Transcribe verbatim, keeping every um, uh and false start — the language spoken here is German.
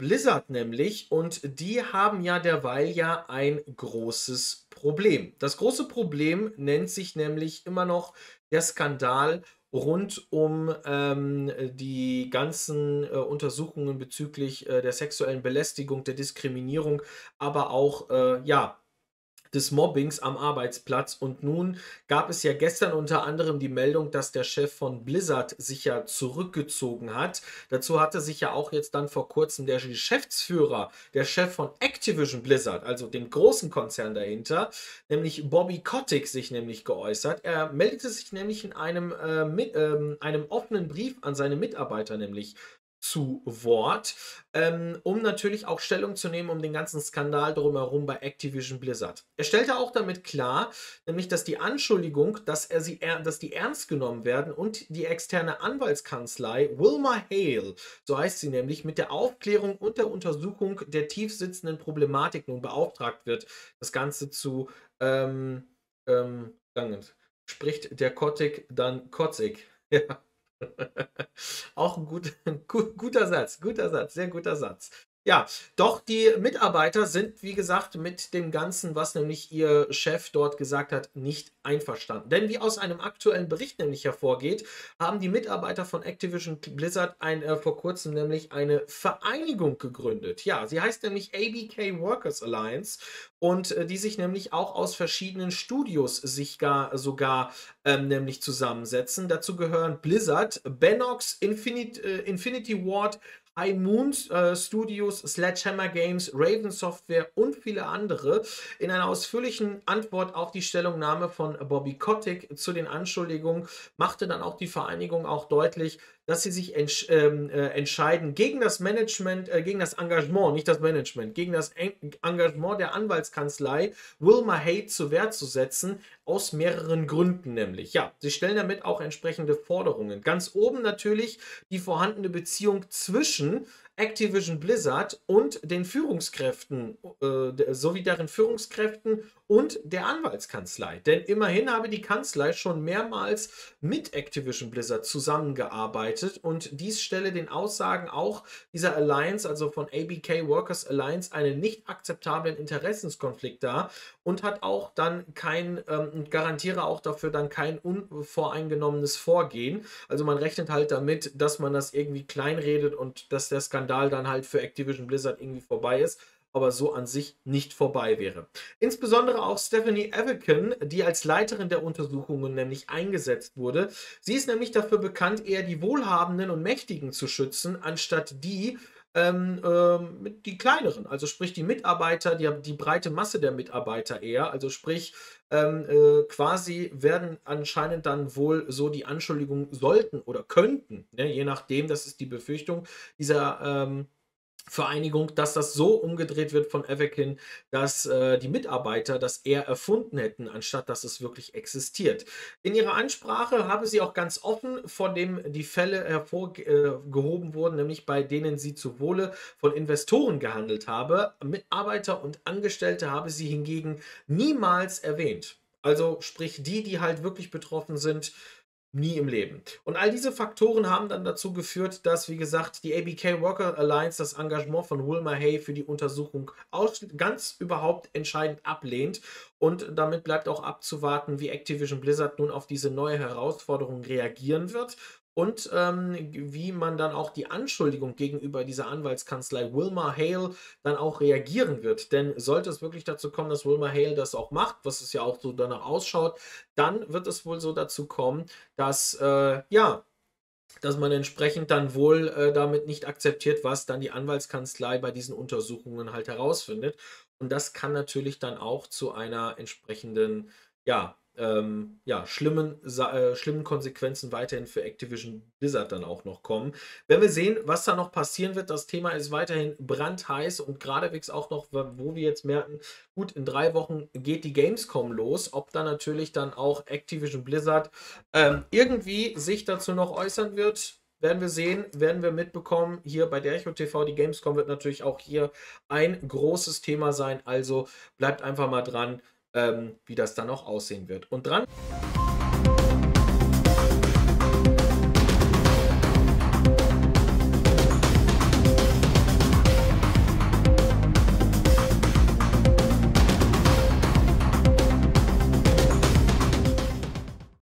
Blizzard nämlich und die haben ja derweil ja ein großes Problem. Das große Problem nennt sich nämlich immer noch der Skandal rund um ähm, die ganzen äh, Untersuchungen bezüglich äh, der sexuellen Belästigung, der Diskriminierung, aber auch äh, ja, des Mobbings am Arbeitsplatz. Und nun gab es ja gestern unter anderem die Meldung, dass der Chef von Blizzard sich ja zurückgezogen hat. Dazu hatte sich ja auch jetzt dann vor kurzem der Geschäftsführer, der Chef von Activision Blizzard, also dem großen Konzern dahinter, nämlich Bobby Kotick, sich nämlich geäußert. Er meldete sich nämlich in einem, äh, mit, ähm, einem offenen Brief an seine Mitarbeiter nämlich zu Wort, ähm, um natürlich auch Stellung zu nehmen um den ganzen Skandal drumherum bei Activision Blizzard. Er stellte auch damit klar, nämlich, dass die Anschuldigung, dass er sie, dass die ernst genommen werden und die externe Anwaltskanzlei Wilma Hale, so heißt sie nämlich, mit der Aufklärung und der Untersuchung der tiefsitzenden Problematik nun beauftragt wird, das Ganze zu ähm, ähm, dann spricht der Kotick dann Kotzig. Ja. Auch ein gut, gut, guter Satz, guter Satz, sehr guter Satz. Ja, doch die Mitarbeiter sind, wie gesagt, mit dem Ganzen, was nämlich ihr Chef dort gesagt hat, nicht einverstanden. Denn wie aus einem aktuellen Bericht nämlich hervorgeht, haben die Mitarbeiter von Activision Blizzard ein, äh, vor kurzem nämlich eine Vereinigung gegründet. Ja, sie heißt nämlich A B K Workers Alliance und äh, die sich nämlich auch aus verschiedenen Studios sich gar, sogar ähm, nämlich zusammensetzen. Dazu gehören Blizzard, Benox, Infinite, äh, Infinity Ward, High Moon äh, Studios, Sledgehammer Games, Raven Software und viele andere. In einer ausführlichen Antwort auf die Stellungnahme von Bobby Kotick zu den Anschuldigungen machte dann auch die Vereinigung auch deutlich, dass sie sich entsch ähm, äh, entscheiden gegen das Management, äh, gegen das Engagement, nicht das Management, gegen das en Engagement der Anwaltskanzlei Wilma Hale zur Wehr zu setzen, aus mehreren Gründen nämlich. Ja, sie stellen damit auch entsprechende Forderungen. Ganz oben natürlich die vorhandene Beziehung zwischen Activision Blizzard und den Führungskräften äh, sowie deren Führungskräften und der Anwaltskanzlei. Denn immerhin habe die Kanzlei schon mehrmals mit Activision Blizzard zusammengearbeitet und dies stelle den Aussagen auch dieser Alliance, also von A B K Workers Alliance, einen nicht akzeptablen Interessenskonflikt dar und hat auch dann kein, ähm, garantiere auch dafür dann kein unvoreingenommenes Vorgehen. Also man rechnet halt damit, dass man das irgendwie kleinredet und dass der Skandal dann halt für Activision Blizzard irgendwie vorbei ist, aber so an sich nicht vorbei wäre. Insbesondere auch Stephanie Avican, die als Leiterin der Untersuchungen nämlich eingesetzt wurde. Sie ist nämlich dafür bekannt, eher die Wohlhabenden und Mächtigen zu schützen, anstatt die, ähm, ähm, die kleineren, also sprich die Mitarbeiter, die, die breite Masse der Mitarbeiter eher, also sprich ähm, äh, quasi werden anscheinend dann wohl so die Anschuldigungen sollten oder könnten, ne, je nachdem, das ist die Befürchtung dieser ähm, Vereinigung, dass das so umgedreht wird von Avican, dass äh, die Mitarbeiter das eher erfunden hätten, anstatt dass es wirklich existiert. In ihrer Ansprache habe sie auch ganz offen, von dem die Fälle hervorgehoben äh, wurden, nämlich bei denen sie zu Wohle von Investoren gehandelt habe. Mitarbeiter und Angestellte habe sie hingegen niemals erwähnt. Also sprich die, die halt wirklich betroffen sind, nie im Leben. Und all diese Faktoren haben dann dazu geführt, dass, wie gesagt, die A B K Worker Alliance das Engagement von Wilma Hale für die Untersuchung ganz überhaupt entscheidend ablehnt. Und damit bleibt auch abzuwarten, wie Activision Blizzard nun auf diese neue Herausforderung reagieren wird. Und ähm, wie man dann auch die Anschuldigung gegenüber dieser Anwaltskanzlei Wilma Hale dann auch reagieren wird. Denn sollte es wirklich dazu kommen, dass Wilma Hale das auch macht, was es ja auch so danach ausschaut, dann wird es wohl so dazu kommen, dass, äh, ja, dass man entsprechend dann wohl äh, damit nicht akzeptiert, was dann die Anwaltskanzlei bei diesen Untersuchungen halt herausfindet. Und das kann natürlich dann auch zu einer entsprechenden, ja, ähm, ja, schlimmen, äh, schlimmen Konsequenzen weiterhin für Activision Blizzard dann auch noch kommen. Wenn wir sehen, was da noch passieren wird, das Thema ist weiterhin brandheiß und geradewegs auch noch, wo wir jetzt merken, gut, in drei Wochen geht die Gamescom los, ob da natürlich dann auch Activision Blizzard ähm, irgendwie sich dazu noch äußern wird, werden wir sehen, werden wir mitbekommen. Hier bei Dercho T V, die Gamescom wird natürlich auch hier ein großes Thema sein, also bleibt einfach mal dran, ähm, wie das dann auch aussehen wird. Und dran